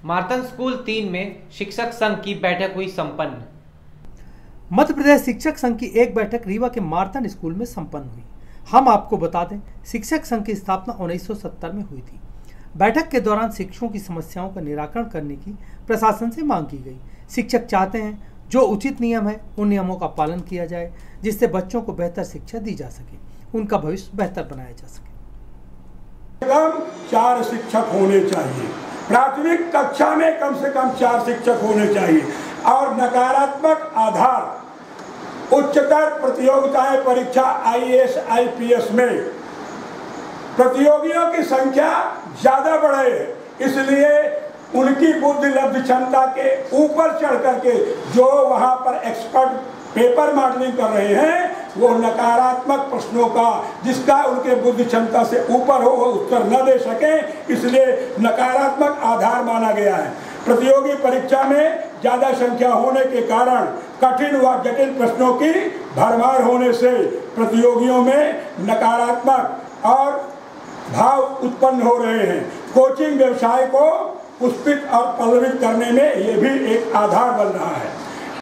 मार्तन school 3 में शिक्षक संघ की बैठक हुई संपन्न। मध्य प्रदेश शिक्षक संघ की एक बैठक रीवा के मार्तन स्कूल में संपन्न हुई। हम आपको बता दें, शिक्षक संघ की स्थापना 1970 में हुई थी। बैठक के दौरान शिक्षकों की समस्याओं का निराकरण करने की प्रशासन से मांग की गई। शिक्षक चाहते हैं जो उचित नियम है उन नियमों का पालन किया जाए, जिससे बच्चों को बेहतर शिक्षा दी जा सके, उनका भविष्य बेहतर बनाया जा सके। कम 4 शिक्षक होने चाहिए, प्राथमिक कक्षा में कम से कम 4 शिक्षक होने चाहिए और नकारात्मक आधार उच्चतर प्रतियोगिताएं परीक्षा IAS IPS में प्रतियोगियों की संख्या ज्यादा बढ़े, इसलिए उनकी बुद्धि लब्ध क्षमता के ऊपर चढ़ करके जो वहां पर एक्सपर्ट पेपर मॉडलिंग कर रहे हैं वो नकारात्मक प्रश्नों का जिसका उनके बुद्धि क्षमता से ऊपर हो वो उत्तर न दे सके, इसलिए नकारात्मक आधार माना गया है। प्रतियोगी परीक्षा में ज्यादा संख्या होने के कारण कठिन व जटिल प्रश्नों की भरमार होने से प्रतियोगियों में नकारात्मक और भाव उत्पन्न हो रहे हैं। कोचिंग व्यवसाय को पुष्पित और पल्लवित करने में ये भी एक आधार बन रहा है।